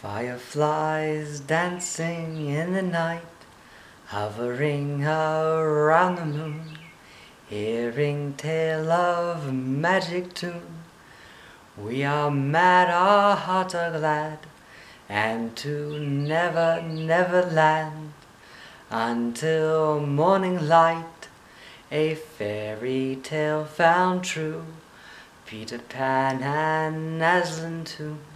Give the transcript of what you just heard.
Fireflies dancing in the night, hovering around the moon, hearing tale of magic tune. We are mad, our hearts are glad, and to never, never land, until morning light, a fairy tale found true, Peter Pan and Aslan too.